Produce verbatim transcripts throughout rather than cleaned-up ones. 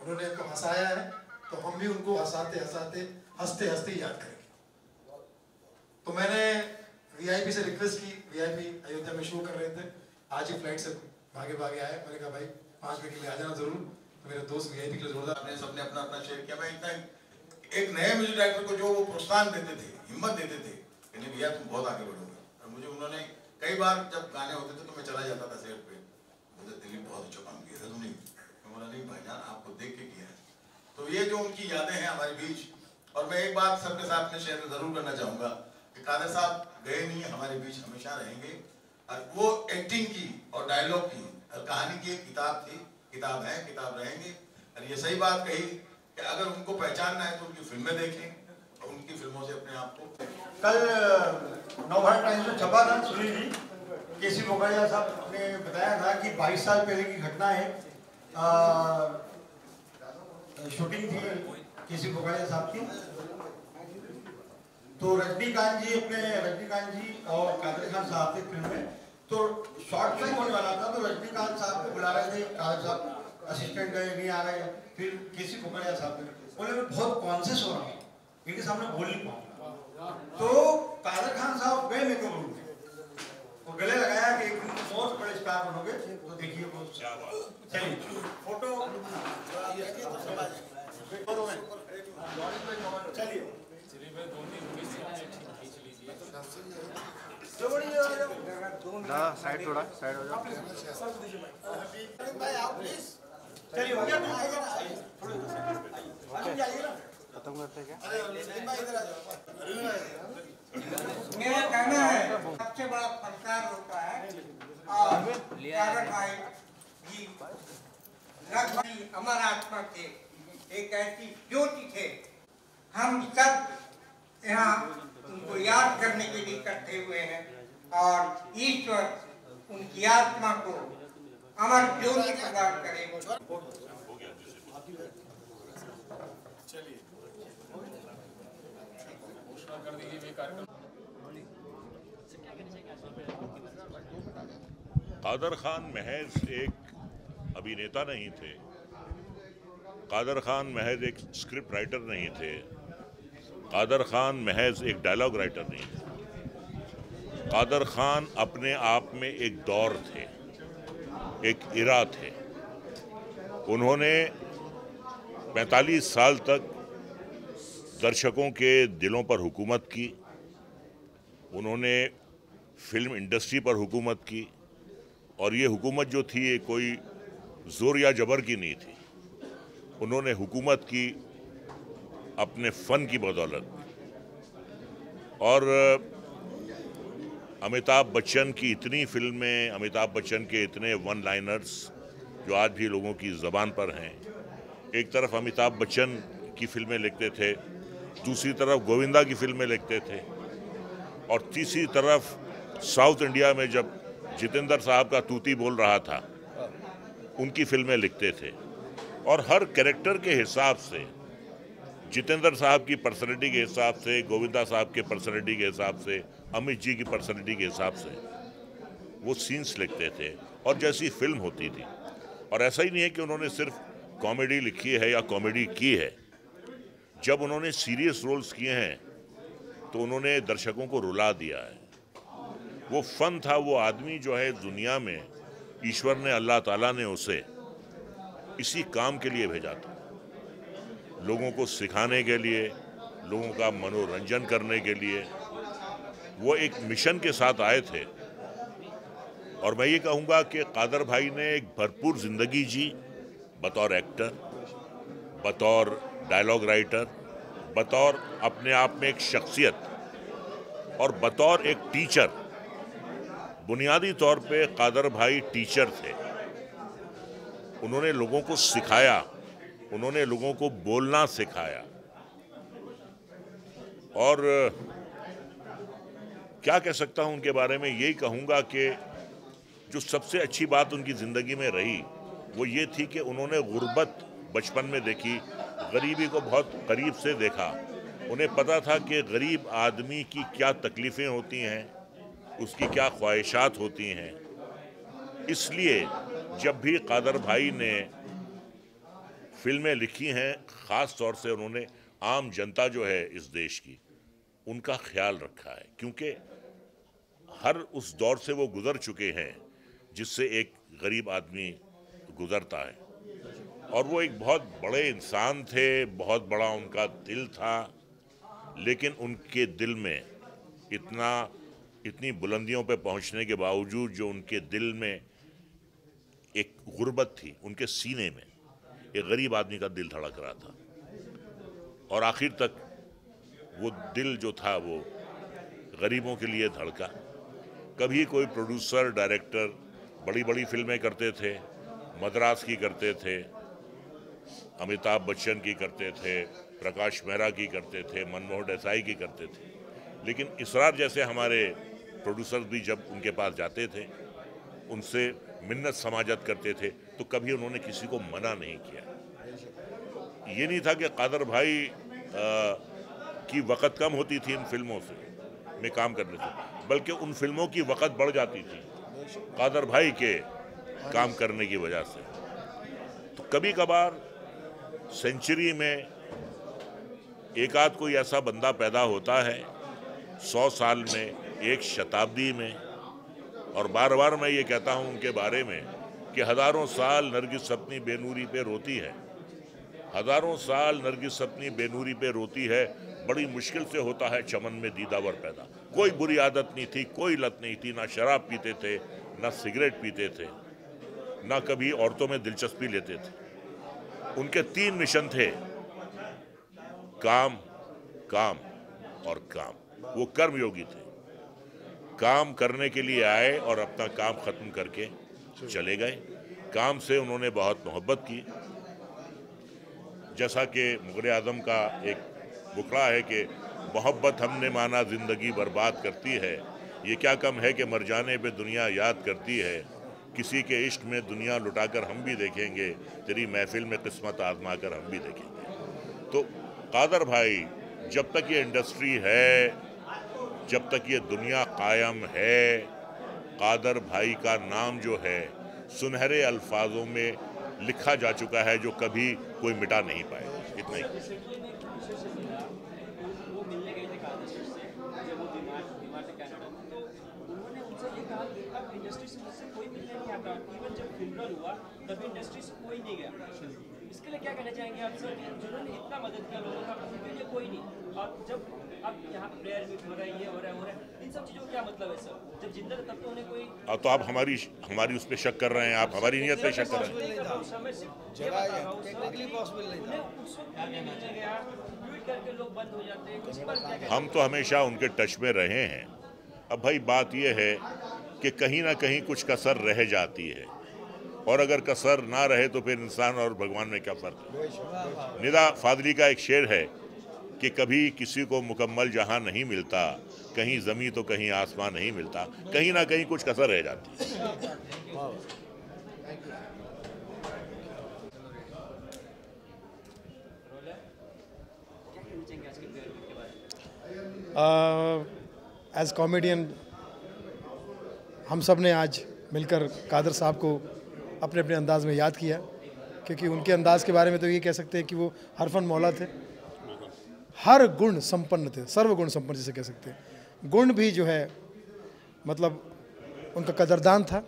उन्होंने हमको हंसाया है, तो हम भी उनको हंसाते हंसाते हंसते हंसते याद करेंगे। तो मैंने वीआईपी से रिक्वेस्ट की, वीआईपी अयोध्या में शो कर रहे थे, आज ही फ्लाइट से भागे भागे आए। मैंने कहा भाई पाँच बजे के लिए आ जाना जरूर। तो मेरे दोस्त वीआईपी के लिए जोरदार, आपने सबने अपना अपना शेयर किया। मैं इतना एक नए म्यूजिक डायरेक्टर को जो वो प्रोत्साहन देते थे, हिम्मत देते थे, यानी भैया तुम बहुत आगे बढ़ोगे। और मुझे उन्होंने कई बार जब गाने होते थे तो मैं चला जाता था सेट पे, मुझे दिलीप बहुत अच्छा काम किया था तुमने। मैं बोला नहीं भाईजान आपको देख के किया है। तो ये जो उनकी यादें हैं हमारे बीच। और मैं एक बात सबके साथ में शेयर जरूर करना चाहूँगा कि कादर साहब गए नहीं, हमारे बीच हमेशा रहेंगे। और वो एक्टिंग की और डायलॉग की और कहानी की एक किताब थी, किताब है, किताब रहेंगे। और ये सही बात कही कि अगर उनको पहचानना है तो उनकी फिल्में देखें और उनकी फिल्मों से अपने आप को। कल नवभारत टाइम्स में छपा था सुनील जी, केसी मोगरिया साहब ने बताया था कि बाईस साल पहले की घटना है। शूटिंग थी केसी मोगरिया साहब की, तो रजनीकांत जी अपने रजनीकांत जी और कादर खान साहब थे फिल्म में। तो शॉर्ट फिल्म होने वाला था, तो रजनीकांत साहब को बुला रहे थे, कादर साहब असिस्टेंट गए नहीं आ रहे। फिर केसी मोगरिया साहब ने बोले मैं बहुत कॉन्शियस हो रहा हूँ, इनके सामने बोल नहीं पाऊंगा। तो कादर खान साहब गए मेरे को बोलते, वो गले लगाया कि एक बहुत बड़े स्टार बनोगे। तो देखिए वो चलिए फोटो चलिए साइड थोड़ा साइड हो जाओ। चलिए हो गया खत्म करते क्या? मेरा कहना है सबसे बड़ा फनकार होता है और कादर भाई जी रग भाई अमर आत्मा थे, एक ऐसी ज्योति थे। हम सब यहाँ उनको याद करने के लिए इकट्ठे हुए हैं और ईश्वर उनकी आत्मा को अमर ज्योति प्रदान करे। कादर खान महज एक अभिनेता नहीं थे, कादर खान महज एक स्क्रिप्ट राइटर नहीं थे, कादर खान महज एक डायलॉग राइटर नहीं थे। कादर खान अपने आप में एक दौर थे, एक इरा थे। उन्होंने पैंतालीस साल तक दर्शकों के दिलों पर हुकूमत की, उन्होंने फिल्म इंडस्ट्री पर हुकूमत की। और ये हुकूमत जो थी ये कोई जोर या जबर की नहीं थी, उन्होंने हुकूमत की अपने फ़न की बदौलत। और अमिताभ बच्चन की इतनी फिल्में, अमिताभ बच्चन के इतने वन लाइनर्स जो आज भी लोगों की ज़बान पर हैं। एक तरफ अमिताभ बच्चन की फिल्में लिखते थे, दूसरी तरफ गोविंदा की फिल्में लिखते थे, और तीसरी तरफ साउथ इंडिया में जब जितेंद्र साहब का तूती बोल रहा था उनकी फिल्में लिखते थे। और हर कैरेक्टर के हिसाब से, जितेंद्र साहब की पर्सनैलिटी के हिसाब से, गोविंदा साहब के पर्सनैलिटी के हिसाब से, अमित जी की पर्सनैलिटी के हिसाब से वो सीन्स लिखते थे और जैसी फिल्म होती थी। और ऐसा ही नहीं है कि उन्होंने सिर्फ कॉमेडी लिखी है या कॉमेडी की है। जब उन्होंने सीरियस रोल्स किए हैं तो उन्होंने दर्शकों को रुला दिया है। वो फन था, वो आदमी जो है दुनिया में ईश्वर ने, अल्लाह ताला ने उसे इसी काम के लिए भेजा था, लोगों को सिखाने के लिए, लोगों का मनोरंजन करने के लिए। वो एक मिशन के साथ आए थे। और मैं ये कहूँगा कि कादर भाई ने एक भरपूर जिंदगी जी, बतौर एक्टर, बतौर डायलॉग राइटर, बतौर अपने आप में एक शख्सियत और बतौर एक टीचर। बुनियादी तौर पे कादर भाई टीचर थे। उन्होंने लोगों को सिखाया, उन्होंने लोगों को बोलना सिखाया। और क्या कह सकता हूं उनके बारे में, यही कहूंगा कि जो सबसे अच्छी बात उनकी ज़िंदगी में रही वो ये थी कि उन्होंने गुर्बत बचपन में देखी, गरीबी को बहुत करीब से देखा। उन्हें पता था कि गरीब आदमी की क्या तकलीफ़ें होती हैं, उसकी क्या ख्वाहिशात होती हैं। इसलिए जब भी कादर भाई ने फिल्में लिखी हैं, ख़ास तौर से उन्होंने आम जनता जो है इस देश की, उनका ख्याल रखा है, क्योंकि हर उस दौर से वो गुज़र चुके हैं जिससे एक गरीब आदमी गुज़रता है। और वो एक बहुत बड़े इंसान थे, बहुत बड़ा उनका दिल था, लेकिन उनके दिल में इतना इतनी बुलंदियों पे पहुंचने के बावजूद जो उनके दिल में एक गुर्बत थी, उनके सीने में एक गरीब आदमी का दिल धड़क रहा था। और आखिर तक वो दिल जो था वो गरीबों के लिए धड़का। कभी कोई प्रोड्यूसर, डायरेक्टर बड़ी बड़ी फिल्में करते थे, मद्रास की करते थे, अमिताभ बच्चन की करते थे, प्रकाश मेहरा की करते थे, मनमोहन देसाई की करते थे, लेकिन इसरार जैसे हमारे प्रोड्यूसर्स भी जब उनके पास जाते थे, उनसे मिन्नत समाजत करते थे, तो कभी उन्होंने किसी को मना नहीं किया। ये नहीं था कि कादर भाई आ, की वक़्त कम होती थी इन फिल्मों से में काम करने से, बल्कि उन फिल्मों की वक़्त बढ़ जाती थी कादर भाई के काम करने की वजह से। तो कभी कभार सेंचुरी में एक आध कोई ऐसा बंदा पैदा होता है, सौ साल में, एक शताब्दी में। और बार बार मैं ये कहता हूँ उनके बारे में कि हज़ारों साल नरगिस अपनी बेनूरी पे रोती है, हज़ारों साल नरगिस अपनी बेनूरी पे रोती है, बड़ी मुश्किल से होता है चमन में दीदावर पैदा। कोई बुरी आदत नहीं थी, कोई लत नहीं थी, ना शराब पीते थे, ना सिगरेट पीते थे, ना कभी औरतों में दिलचस्पी लेते थे। उनके तीन मिशन थे, काम, काम और काम। वो कर्मयोगी थे, काम करने के लिए आए और अपना काम खत्म करके चले गए। काम से उन्होंने बहुत मोहब्बत की। जैसा कि मुग़ल आज़म का एक मुकरा है कि मोहब्बत हमने माना ज़िंदगी बर्बाद करती है, ये क्या कम है कि मर जाने पे दुनिया याद करती है, किसी के इश्क में दुनिया लुटाकर हम भी देखेंगे, तेरी महफिल में किस्मत आजमा कर हम भी देखेंगे। तो कादर भाई, जब तक ये इंडस्ट्री है, जब तक ये दुनिया कायम है, कादर भाई का नाम जो है सुनहरे अल्फाजों में लिखा जा चुका है, जो कभी कोई मिटा नहीं पाएगा। इतना ही। तभी इंडस्ट्री से कोई नहीं गया। इसके लिए क्या कहना चाहेंगे आप सर, जिन्होंने इतना मदद किया लोगों का, उनके लिए कोई नहीं। और जब अब यहाँ प्रेयर भी हो रहा है, ये हो रहा है, हो रहा है, इन सब चीज़ों का क्या मतलब है सर? जब जिंदा तब तो उन्हें कोई। अब तो आप हमारी हमारी उस पर शक कर रहे हैं, आप हमारी नीयत पे शक कर रहे हैं। हम तो हमेशा उनके टच में रहे हैं। अब भाई बात यह है कि कहीं ना कहीं कुछ कसर रह जाती है, और अगर कसर ना रहे तो फिर इंसान और भगवान में क्या फ़र्क है। निदा फादली का एक शेर है कि कभी किसी को मुकम्मल जहां नहीं मिलता, कहीं ज़मीं तो कहीं आसमान नहीं मिलता, कहीं ना कहीं कुछ कसर रह जाती है। एज कॉमेडियन हम सब ने आज मिलकर कादर साहब को अपने अपने अंदाज में याद किया, क्योंकि उनके अंदाज के बारे में तो ये कह सकते हैं कि वो हरफन मौला थे, हर गुण संपन्न थे, सर्वगुण संपन्न जिसे कह सकते हैं। गुण भी जो है मतलब उनका कदरदान था।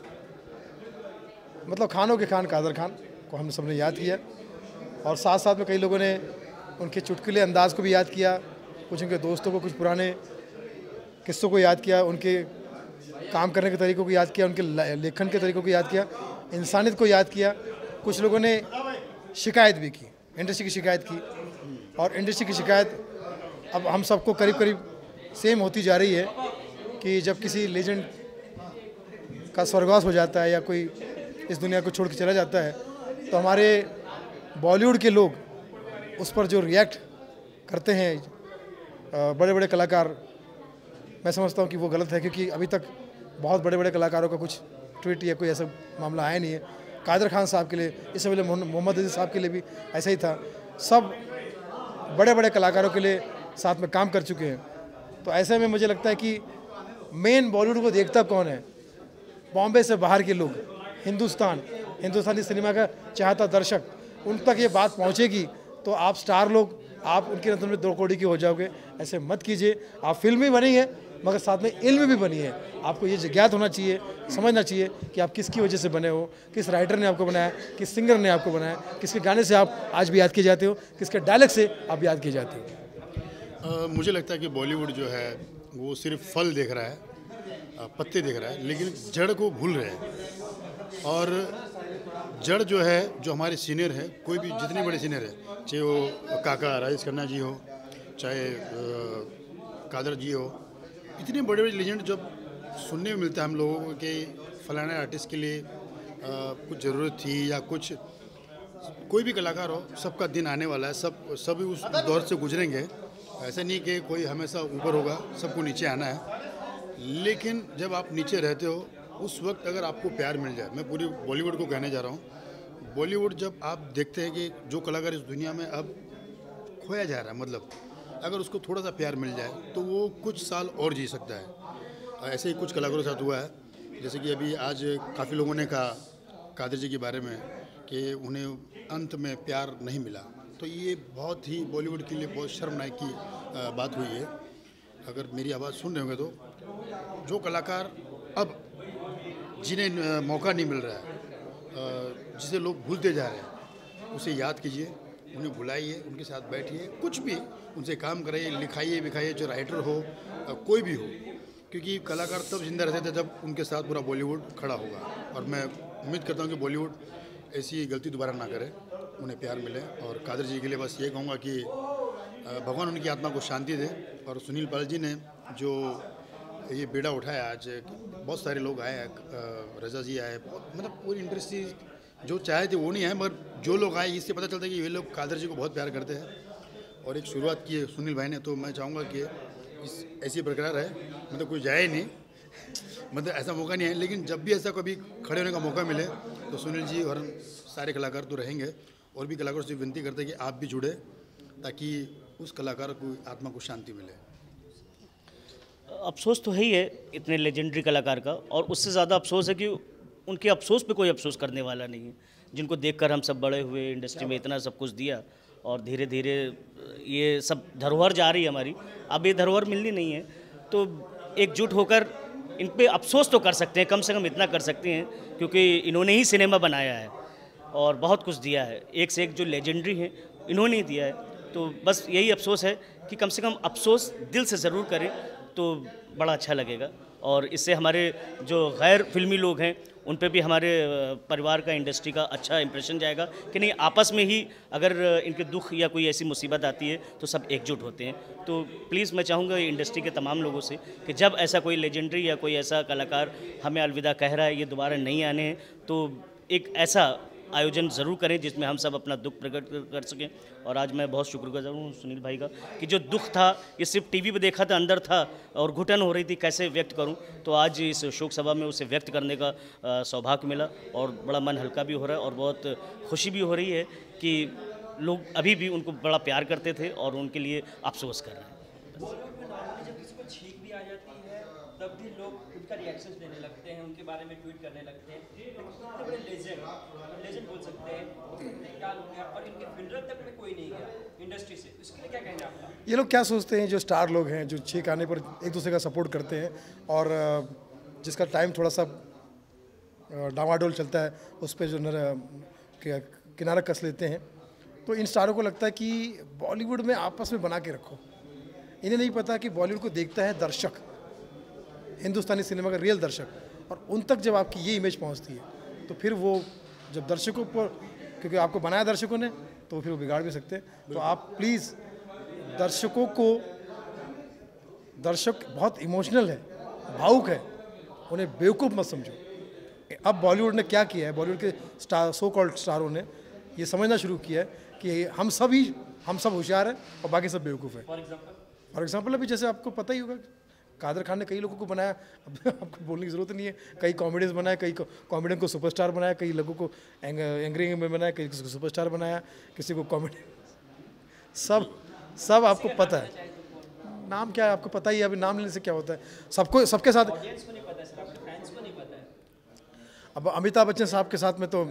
मतलब खानों के खान कादर खान को हम सब ने याद किया, और साथ साथ में कई लोगों ने उनके चुटकुले अंदाज को भी याद किया, कुछ उनके दोस्तों को, कुछ पुराने किस्सों को याद किया, उनके काम करने के तरीक़ों को याद किया, उनके लेखन के तरीक़ों को याद किया, इंसानियत को याद किया। कुछ लोगों ने शिकायत भी की, इंडस्ट्री की शिकायत की, और इंडस्ट्री की शिकायत अब हम सबको करीब करीब सेम होती जा रही है कि जब किसी लेजेंड का स्वर्गवास हो जाता है या कोई इस दुनिया को छोड़ के चला जाता है, तो हमारे बॉलीवुड के लोग उस पर जो रिएक्ट करते हैं बड़े बड़े कलाकार, मैं समझता हूँ कि वो गलत है, क्योंकि अभी तक बहुत बड़े बड़े कलाकारों का कुछ ट्वीट या कोई ऐसा मामला आया नहीं है। कादर खान साहब के लिए, इससे पहले मोहम्मद अजीज़ साहब के लिए भी ऐसा ही था। सब बड़े बड़े कलाकारों के लिए साथ में काम कर चुके हैं। तो ऐसे में मुझे लगता है कि मेन बॉलीवुड को देखता कौन है? बॉम्बे से बाहर के लोग, हिंदुस्तान, हिंदुस्तानी सिनेमा का चाहता दर्शक उन तक ये बात पहुँचेगी तो आप स्टार लोग, आप उनके नज़र में दो कौड़ी के हो जाओगे। ऐसे मत कीजिए। आप फिल्म भी बनी है मगर साथ में इल्म भी बनी है। आपको ये ज्ञात होना चाहिए, समझना चाहिए कि आप किसकी वजह से बने हो, किस राइटर ने आपको बनाया, किस सिंगर ने आपको बनाया, किसके गाने से आप आज भी याद किए जाते हो, किसके डायलॉग से आप याद किए जाते हो। uh, मुझे लगता है कि बॉलीवुड जो है वो सिर्फ फल देख रहा है, पत्ते देख रहा है, लेकिन जड़ को भूल रहे हैं। और जड़ जो है, जो हमारे सीनियर है, कोई भी जितने बड़े सीनियर है, चाहे वो काका राजेश खन्ना जी हो, चाहे कादर जी हो, इतने बड़े बड़े लेजेंड जब सुनने में मिलता है हम लोगों को कि फलाने आर्टिस्ट के लिए आ, कुछ ज़रूरत थी या कुछ, कोई भी कलाकार हो, सबका दिन आने वाला है, सब सभी उस दौर से गुजरेंगे। ऐसा नहीं कि कोई हमेशा ऊपर होगा, सबको नीचे आना है। लेकिन जब आप नीचे रहते हो उस वक्त अगर आपको प्यार मिल जाए, मैं पूरी बॉलीवुड को कहने जा रहा हूँ, बॉलीवुड जब आप देखते हैं कि जो कलाकार इस दुनिया में अब खोया जा रहा है, मतलब अगर उसको थोड़ा सा प्यार मिल जाए तो वो कुछ साल और जी सकता है। ऐसे ही कुछ कलाकारों के साथ हुआ है, जैसे कि अभी आज काफ़ी लोगों ने कहा कादर जी के बारे में कि उन्हें अंत में प्यार नहीं मिला, तो ये बहुत ही बॉलीवुड के लिए बहुत शर्मनाक की बात हुई है। अगर मेरी आवाज़ सुन रहे होंगे तो जो कलाकार अब जिन्हें मौका नहीं मिल रहा है, जिसे लोग भूलते जा रहे हैं, उसे याद कीजिए, उन्हें बुलाइए, उनके साथ बैठिए, कुछ भी उनसे काम कराइए, लिखाइए बिखाइए, जो राइटर हो कोई भी हो, क्योंकि कलाकार तब जिंदा रहते थे जब उनके साथ पूरा बॉलीवुड खड़ा होगा। और मैं उम्मीद करता हूँ कि बॉलीवुड ऐसी गलती दोबारा ना करे, उन्हें प्यार मिले। और कादर जी के लिए बस ये कहूँगा कि भगवान उनकी आत्मा को शांति दे। और सुनील पाल जी ने जो ये बेड़ा उठाया, आज बहुत सारे लोग आए, रजा जी आए, मतलब पूरी इंडस्ट्री जो चाहे थे वो नहीं आए, मगर जो लोग आए इससे पता चलता है कि ये लोग कादर जी को बहुत प्यार करते हैं। और एक शुरुआत की है सुनील भाई ने, तो मैं चाहूँगा कि इस ऐसी बरकरार है, मतलब कोई जाए नहीं, मतलब ऐसा मौका नहीं है, लेकिन जब भी ऐसा कभी खड़े होने का मौका मिले तो सुनील जी और सारे कलाकार तो रहेंगे। और भी कलाकारों से विनती करते हैं कि आप भी जुड़े, ताकि उस कलाकार को आत्मा को शांति मिले। अफसोस तो है ही है इतने लेजेंडरी कलाकार का, और उससे ज़्यादा अफसोस है कि उनके अफसोस पे कोई अफसोस करने वाला नहीं है, जिनको देखकर हम सब बड़े हुए, इंडस्ट्री में इतना सब कुछ दिया, और धीरे धीरे ये सब धरोहर जा रही है हमारी। अब ये धरोहर मिलनी नहीं है, तो एकजुट होकर इन पे अफसोस तो कर सकते हैं, कम से कम इतना कर सकते हैं, क्योंकि इन्होंने ही सिनेमा बनाया है और बहुत कुछ दिया है, एक से एक जो लेजेंडरी हैं इन्होंने ही दिया है। तो बस यही अफसोस है कि कम से कम अफसोस दिल से ज़रूर करें तो बड़ा अच्छा लगेगा। और इससे हमारे जो गैर फिल्मी लोग हैं उन पे भी हमारे परिवार का, इंडस्ट्री का अच्छा इंप्रेशन जाएगा कि नहीं, आपस में ही अगर इनके दुख या कोई ऐसी मुसीबत आती है तो सब एकजुट होते हैं। तो प्लीज़ मैं चाहूँगा इंडस्ट्री के तमाम लोगों से कि जब ऐसा कोई लेजेंडरी या कोई ऐसा कलाकार हमें अलविदा कह रहा है, ये दोबारा नहीं आने हैं, तो एक ऐसा आयोजन ज़रूर करें जिसमें हम सब अपना दुख प्रकट कर सकें। और आज मैं बहुत शुक्रगुजार हूँ सुनील भाई का कि जो दुख था ये सिर्फ टीवी पे देखा था, अंदर था और घुटन हो रही थी, कैसे व्यक्त करूँ, तो आज इस शोक सभा में उसे व्यक्त करने का सौभाग्य मिला और बड़ा मन हल्का भी हो रहा है और बहुत खुशी भी हो रही है कि लोग अभी भी उनको बड़ा प्यार करते थे और उनके लिए अफसोस कर रहे हैं। तब भी लोग उनका रिएक्शंस देने लगते हैं, उनके बारे में ट्वीट करने लगते हैं। इतने बड़े लेजेंड लेजेंड बोल सकते हैं, क्या लोग हैं, और इनके फिल्म तक में कोई नहीं गया इंडस्ट्री से, इसके लिए क्या कहना है आपका? ये लोग क्या सोचते हैं, जो स्टार लोग हैं, जो छींक आने पर एक दूसरे का सपोर्ट करते हैं और जिसका टाइम थोड़ा सा डामाडोल चलता है उस पर जो किनारा कस लेते हैं, तो इन स्टारों को लगता है कि बॉलीवुड में आपस में बना के रखो। इन्हें नहीं पता कि बॉलीवुड को देखता है दर्शक, हिंदुस्तानी सिनेमा का रियल दर्शक, और उन तक जब आपकी ये इमेज पहुंचती है तो फिर वो जब दर्शकों पर, क्योंकि आपको बनाया दर्शकों ने, तो फिर वो बिगाड़ भी सकते हैं। तो आप प्लीज़ दर्शकों को, दर्शक बहुत इमोशनल है, भावुक है, उन्हें बेवकूफ़ मत समझो। अब बॉलीवुड ने क्या किया है, बॉलीवुड के स्टार, सो कॉल्ड स्टारों ने ये समझना शुरू किया है कि हम सब ही हम सब होशियार हैं और बाकी सब बेवकूफ़ है। फॉर एग्जाम्पल अभी जैसे आपको पता ही होगा, कादर खान ने कई लोगों को बनाया, अब आपको बोलने की ज़रूरत नहीं है, कई कॉमेडियंस बनाए, कई कॉमेडियन को सुपरस्टार बनाया, कई लोगों को एंग्री में बनाया, कई किसी को सुपरस्टार बनाया, किसी को कॉमेडी, सब सब आपको पता है। नाम क्या है आपको पता ही है, अभी नाम लेने से क्या होता है, सबको सबके साथ। अब अमिताभ बच्चन साहब के साथ में तो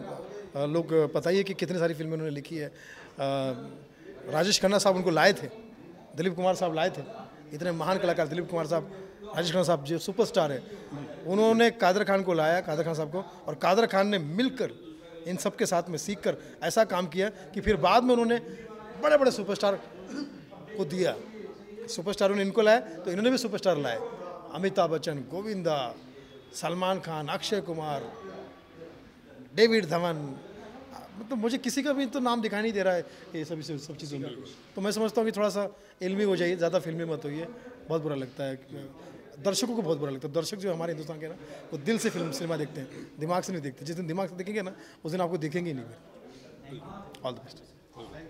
आ, लोग पता ही है कि कितनी सारी फिल्में उन्होंने लिखी है। आ, राजेश खन्ना साहब उनको लाए थे, दिलीप कुमार साहब लाए थे, इतने महान कलाकार दिलीप कुमार साहब, राजेश खन्ना साहब जो सुपरस्टार है, उन्होंने कादर खान को लाया, कादर खान साहब को, और कादर खान ने मिलकर इन सब के साथ में सीख कर ऐसा काम किया कि फिर बाद में उन्होंने बड़े बड़े सुपरस्टार को दिया। सुपरस्टारों ने इनको लाया तो इन्होंने भी सुपरस्टार लाए, अमिताभ बच्चन, गोविंदा, सलमान खान, अक्षय कुमार, डेविड धवन, मतलब मुझे किसी का भी तो नाम दिखाई नहीं दे रहा है ये सभी सब चीज़ों में। तो मैं समझता हूँ कि थोड़ा सा इल्मी हो जाइए, ज़्यादा फिल्मी मत होइए, बहुत बुरा लगता है, दर्शकों को बहुत बुरा लगता है। दर्शक जो हमारे हिंदुस्तान के ना, वो दिल से फिल्म सिनेमा देखते हैं, दिमाग से नहीं देखते। जिस दिन दिमाग से देखेंगे ना, उस दिन आपको देखेंगे ही नहीं। All the best.